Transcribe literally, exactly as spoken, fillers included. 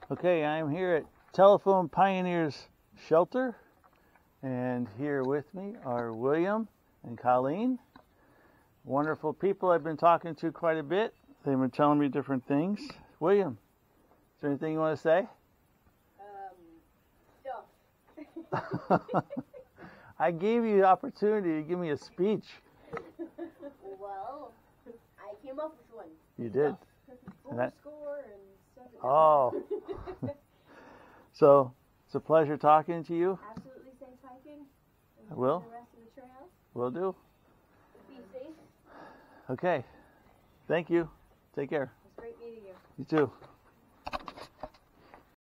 Okay, I'm here at Telephone Pioneers Shelter, and here with me are William and Colleen. Wonderful people I've been talking to quite a bit. They've been telling me different things. William, is there anything you want to say? Um, stuff. I gave you the opportunity to give me a speech. Well, I came up with one. You did. Full that... score and stuff. Oh. So, it's a pleasure talking to you. Absolutely safe hiking. I will. The rest of the trail. Will do. Be safe. Okay. Thank you. Take care. It was great meeting you. You too.